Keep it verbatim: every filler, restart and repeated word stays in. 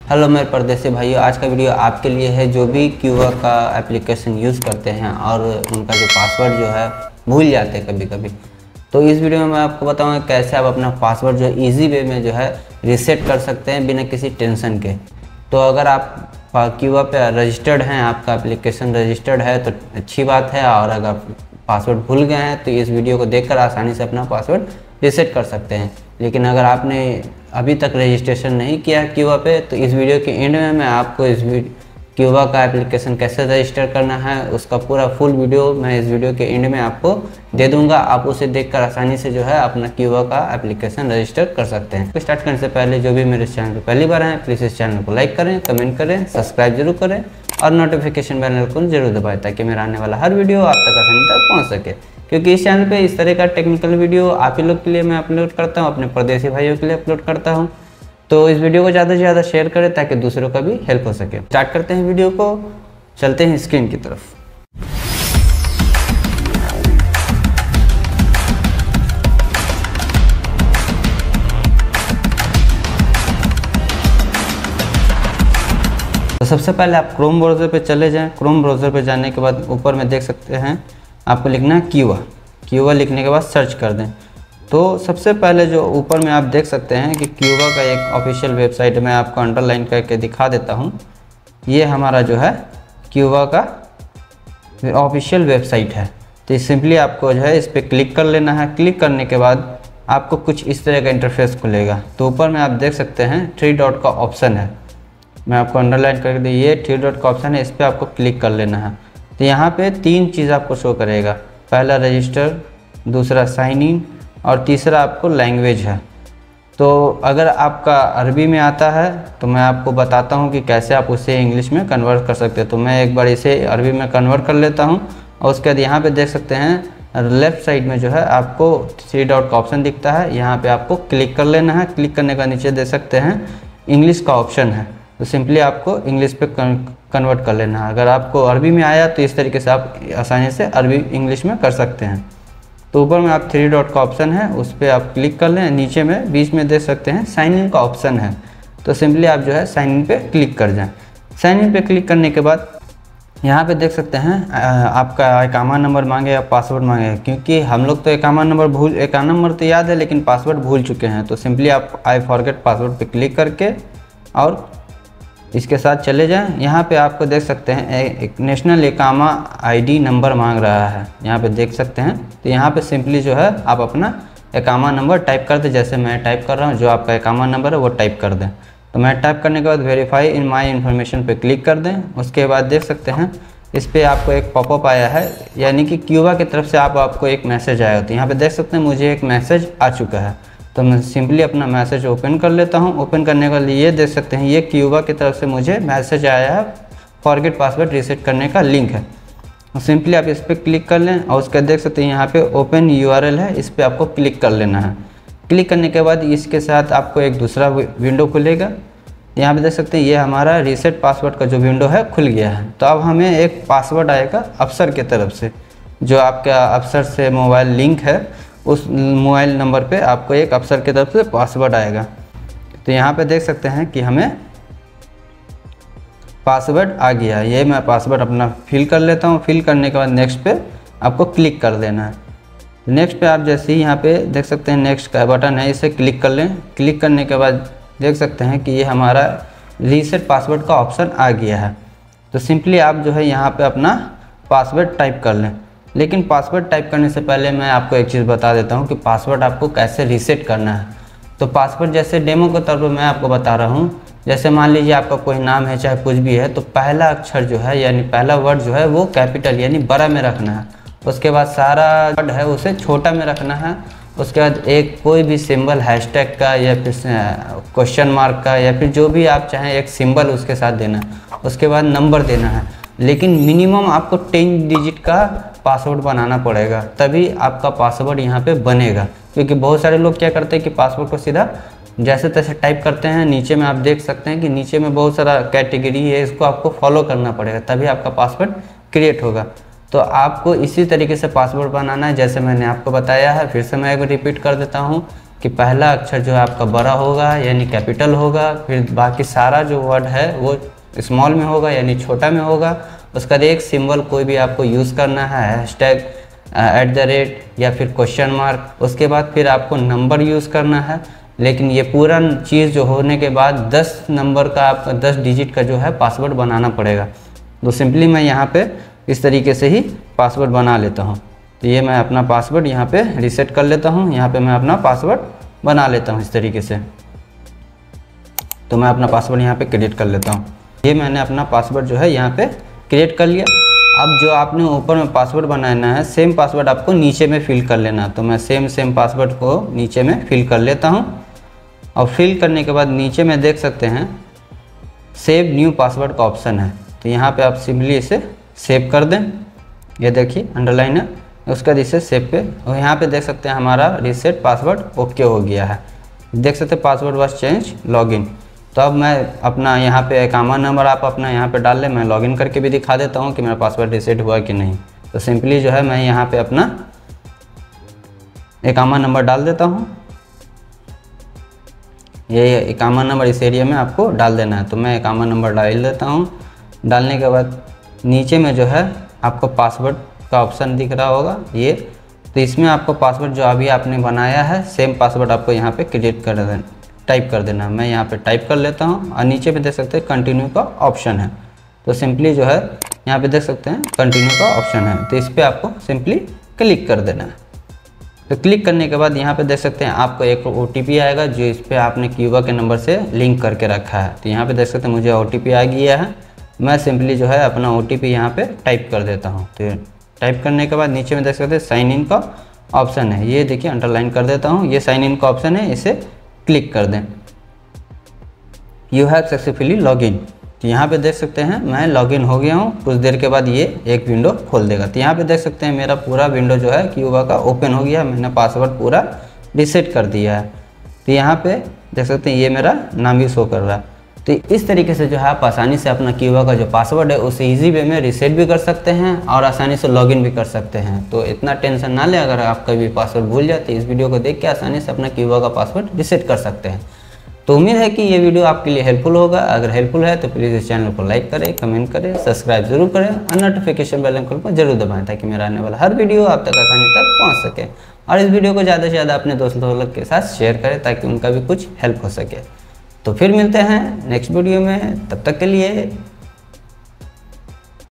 Hello मेरे परदेसी भाइयों, आज का वीडियो आपके लिए है जो भी क्यूआ का एप्लीकेशन यूज़ करते हैं और उनका जो पासवर्ड जो है भूल जाते हैं कभी कभी। तो इस वीडियो में मैं आपको बताऊंगा कैसे आप अपना पासवर्ड जो इजी वे में जो है रीसेट कर सकते हैं बिना किसी टेंशन के। तो अगर आप क्यूआ पे रजिस्टर्ड हैं, आपका एप्लीकेशन रजिस्टर्ड है तो अच्छी बात है, और अगर पासवर्ड भूल गए हैं तो इस वीडियो को देखकर आसानी से अपना पासवर्ड रीसेट कर सकते हैं। लेकिन अगर आपने अभी तक रजिस्ट्रेशन नहीं किया है क्यूआ पे तो इस वीडियो के एंड में मैं आपको इस क्यूआ का एप्लीकेशन कैसे रजिस्टर करना है उसका पूरा फुल वीडियो मैं इस वीडियो के एंड में आपको दे दूंगा। आप उसे देखकर आसानी से जो है अपना क्यूआ का एप्लीकेशन रजिस्टर कर सकते हैं। तो स्टार्ट करने से पहले जो भी मेरे इस चैनल पर पहली बार हैं प्लीज़ इस चैनल को लाइक करें, कमेंट करें, सब्सक्राइब जरूर करें और नोटिफिकेशन बेल को जरूर दबाएं ताकि मेरा आने वाला हर वीडियो आप तक आसानी तक पहुँच सके। क्योंकि इस चैनल पे इस तरह का टेक्निकल वीडियो आप ही लोग के लिए मैं अपलोड करता हूँ, अपने परदेसी भाइयों के लिए अपलोड करता हूँ। तो इस वीडियो को ज़्यादा से ज़्यादा शेयर करें ताकि दूसरों का भी हेल्प हो सके। स्टार्ट करते हैं वीडियो को, चलते हैं स्क्रीन की तरफ। तो सबसे पहले आप क्रोम ब्राउज़र पे चले जाएं। क्रोम ब्राउज़र पे जाने के बाद ऊपर में देख सकते हैं आपको लिखना है क्यूआ। क्यूआ लिखने के बाद सर्च कर दें। तो सबसे पहले जो ऊपर में आप देख सकते हैं कि क्यूआ का एक ऑफिशियल वेबसाइट मैं आपको अंडरलाइन करके दिखा देता हूं। ये हमारा जो है क्यूआ का ऑफिशियल वेबसाइट है। तो सिंपली आपको जो है इस पर क्लिक कर लेना है। क्लिक करने के बाद आपको कुछ इस तरह का इंटरफेस खुलेगा। तो ऊपर में आप देख सकते हैं थ्री डॉट का ऑप्शन है, मैं आपको अंडरलाइन करके दी, ये थ्री डॉट का ऑप्शन है, इस पर आपको क्लिक कर लेना है। तो यहाँ पे तीन चीज़ आपको शो करेगा, पहला रजिस्टर, दूसरा साइन इन और तीसरा आपको लैंग्वेज है। तो अगर आपका अरबी में आता है तो मैं आपको बताता हूँ कि कैसे आप उसे इंग्लिश में कन्वर्ट कर सकते हैं। तो मैं एक बार इसे अरबी में कन्वर्ट कर लेता हूँ और उसके बाद यहाँ पे देख सकते हैं लेफ़्ट साइड में जो है आपको थ्री डॉट का ऑप्शन दिखता है, यहाँ पर आपको क्लिक कर लेना है। क्लिक करने का नीचे देख सकते हैं इंग्लिश का ऑप्शन है, तो सिंपली आपको इंग्लिश पे कन्वर्ट कर लेना है। अगर आपको अरबी में आया तो इस तरीके से आप आसानी से अरबी इंग्लिश में कर सकते हैं। तो ऊपर में आप थ्री डॉट का ऑप्शन है, उस पर आप क्लिक कर लें। नीचे में बीच में देख सकते हैं साइन इन का ऑप्शन है, तो सिंपली आप जो है साइन इन पे क्लिक कर जाएं। साइन इन पे क्लिक करने के बाद यहाँ पे देख सकते हैं आपका इकामा नंबर मांगे या पासवर्ड मांगे। क्योंकि हम लोग तो इकामा नंबर भूल इकामा नंबर तो याद है लेकिन पासवर्ड भूल चुके हैं, तो सिंपली आप आई फॉरगेट पासवर्ड पे क्लिक करके और इसके साथ चले जाएं। यहाँ पे आपको देख सकते हैं एक नेशनल इकामा आईडी नंबर मांग रहा है, यहाँ पे देख सकते हैं। तो यहाँ पे सिंपली जो है आप अपना इकामा नंबर टाइप कर दें, जैसे मैं टाइप कर रहा हूँ, जो आपका इकामा नंबर है वो टाइप कर दें। तो मैं टाइप करने के बाद वेरीफाई इन माई इन्फॉर्मेशन पे क्लिक कर दें। उसके बाद देख सकते हैं इस पर आपको एक पॉपअप आया है, यानी कि क्यूआ की तरफ से आप आपको एक मैसेज आया होता है। यहाँ पर देख सकते हैं मुझे एक मैसेज आ चुका है, तो मैं सिंपली अपना मैसेज ओपन कर लेता हूं। ओपन करने के लिए देख सकते हैं ये क्यूआ की तरफ से मुझे मैसेज आया है, फॉरगेट पासवर्ड रीसेट करने का लिंक है। सिंपली आप इस पर क्लिक कर लें और उसका देख सकते हैं यहाँ पे ओपन यूआरएल है, इस पर आपको क्लिक कर लेना है। क्लिक करने के बाद इसके साथ आपको एक दूसरा विंडो खुलेगा। यहाँ पे देख सकते हैं ये हमारा रीसेट पासवर्ड का जो विंडो है खुल गया है। तो अब हमें एक पासवर्ड आएगा अफसर की तरफ से, जो आपका अफसर से मोबाइल लिंक है, उस मोबाइल नंबर पे आपको एक अफसर की तरफ से पासवर्ड आएगा। तो यहाँ पे देख सकते हैं कि हमें पासवर्ड आ गया है। ये मैं पासवर्ड अपना फिल कर लेता हूँ। फिल करने के बाद नेक्स्ट पे आपको क्लिक कर देना है। नेक्स्ट पे आप जैसे ही यहाँ पे देख सकते हैं नेक्स्ट का बटन है, इसे क्लिक कर लें। क्लिक करने के बाद देख सकते हैं कि ये हमारा रीसेट पासवर्ड का ऑप्शन आ गया है। तो सिंपली आप जो है यहाँ पर अपना पासवर्ड टाइप कर लें। लेकिन पासवर्ड टाइप करने से पहले मैं आपको एक चीज़ बता देता हूं कि पासवर्ड आपको कैसे रीसेट करना है। तो पासवर्ड जैसे डेमो के तौर पर मैं आपको बता रहा हूं, जैसे मान लीजिए आपका कोई नाम है चाहे कुछ भी है, तो पहला अक्षर जो है यानी पहला वर्ड जो है वो कैपिटल यानी बड़ा में रखना है। उसके बाद सारा वर्ड है उसे छोटा में रखना है। उसके बाद एक कोई भी सिंबल हैशटैग का या फिर क्वेश्चन मार्क का या फिर जो भी आप चाहें एक सिंबल उसके साथ देना है। उसके बाद नंबर देना है, लेकिन मिनिमम आपको टेन डिजिट का पासवर्ड बनाना पड़ेगा, तभी आपका पासवर्ड यहाँ पे बनेगा। क्योंकि बहुत सारे लोग क्या करते हैं कि पासवर्ड को सीधा जैसे तैसे टाइप करते हैं। नीचे में आप देख सकते हैं कि नीचे में बहुत सारा कैटेगरी है, इसको आपको फॉलो करना पड़ेगा तभी आपका पासवर्ड क्रिएट होगा। तो आपको इसी तरीके से पासवर्ड बनाना है जैसे मैंने आपको बताया है। फिर से मैं एक बार रिपीट कर देता हूँ कि पहला अक्षर जो है आपका बड़ा होगा यानी कैपिटल होगा, फिर बाकी सारा जो वर्ड है वो स्मॉल में होगा यानी छोटा में होगा। उसका एक सिंबल कोई भी आपको यूज़ करना है, हैशटैग, एट द रेट या फिर क्वेश्चन मार्क। उसके बाद फिर आपको नंबर यूज़ करना है, लेकिन ये पूरा चीज़ जो होने के बाद दस नंबर का आपका दस डिजिट का जो है पासवर्ड बनाना पड़ेगा। तो सिंपली मैं यहाँ पे इस तरीके से ही पासवर्ड बना लेता हूँ। तो ये मैं अपना पासवर्ड यहाँ पे रीसेट कर लेता हूँ। यहाँ पे मैं अपना पासवर्ड बना लेता हूँ इस तरीके से। तो मैं अपना पासवर्ड यहाँ पे क्रिएट कर लेता हूँ। ये मैंने अपना पासवर्ड जो है यहाँ पे क्रिएट कर लिया। अब जो आपने ऊपर में पासवर्ड बनाना है सेम पासवर्ड आपको नीचे में फिल कर लेना। तो मैं सेम सेम पासवर्ड को नीचे में फिल कर लेता हूँ। और फिल करने के बाद नीचे में देख सकते हैं सेव न्यू पासवर्ड का ऑप्शन है। तो यहाँ पे आप सिंपली इसे सेव कर दें। ये देखिए अंडरलाइन है, उसका इसे सेव पे, और यहाँ पे देख सकते हैं हमारा रीसेट पासवर्ड ओके हो गया है। देख सकते हैं पासवर्ड वाज चेंज लॉगिन। तो अब मैं अपना यहाँ पे एकामा नंबर आप अपना यहाँ पे डाल लें। मैं लॉगिन करके भी दिखा देता हूँ कि मेरा पासवर्ड रीसेट हुआ कि नहीं। तो सिंपली जो है मैं यहाँ पे अपना एकामा नंबर डाल देता हूँ। ये एकामा नंबर इस एरिया में आपको डाल देना है। तो मैं एकामा नंबर डाल देता हूँ। डालने के बाद नीचे में जो है आपको पासवर्ड का ऑप्शन दिख रहा होगा ये। तो इसमें आपको पासवर्ड जो अभी आपने बनाया है सेम पासवर्ड आपको यहाँ पे क्रिएट कर देना, टाइप कर देना। मैं यहाँ पे टाइप कर लेता हूँ और नीचे पे देख सकते हैं कंटिन्यू का ऑप्शन है। तो सिंपली जो है यहाँ पे देख सकते हैं कंटिन्यू का ऑप्शन है। तो इस पर आपको सिंपली क्लिक कर देना है। तो क्लिक करने के बाद यहाँ पे देख सकते हैं आपको एक ओ टी पी आएगा जो इस पर आपने क्यूबा के नंबर से लिंक करके रखा है। तो यहाँ पे देख सकते हैं मुझे ओ टी पी आ गया है। मैं सिंपली जो है अपना ओ टी पी यहाँ पे टाइप कर देता हूँ। तो टाइप करने के बाद नीचे में देख सकते हैं साइन इन का ऑप्शन है, ये देखिए अंडरलाइन कर देता हूँ। ये साइन इन का ऑप्शन है, इसे क्लिक कर दें। You have successfully login. तो यहाँ पे देख सकते हैं मैं लॉगिन हो गया हूँ। कुछ देर के बाद ये एक विंडो खोल देगा। तो यहाँ पे देख सकते हैं मेरा पूरा विंडो जो है क्यूबा का ओपन हो गया। मैंने पासवर्ड पूरा रीसेट कर दिया है। तो यहाँ पे देख सकते हैं ये मेरा नाम भी शो कर रहा है। तो इस तरीके से जो है आप आसानी से अपना क्यूबा का जो पासवर्ड है उसे इजी वे में रीसेट भी कर सकते हैं और आसानी से लॉगिन भी कर सकते हैं। तो इतना टेंशन ना ले, अगर आप कभी पासवर्ड भूल जाते इस वीडियो को देख के आसानी से अपना क्यूबा का पासवर्ड रीसेट कर सकते हैं। तो उम्मीद है कि ये वीडियो आपके लिए हेल्पफुल होगा। अगर हेल्पफुल है तो प्लीज़ इस चैनल को लाइक करें, कमेंट करें, सब्सक्राइब जरूर करें और नोटिफिकेशन बेल आइकन को जरूर दबाएं ताकि मेरा आने वाला हर वीडियो आप तक आसानी तक पहुँच सके। और इस वीडियो को ज़्यादा से ज़्यादा अपने दोस्तों लोग के साथ शेयर करें ताकि उनका भी कुछ हेल्प हो सके। तो फिर मिलते हैं नेक्स्ट वीडियो में, तब तक के लिए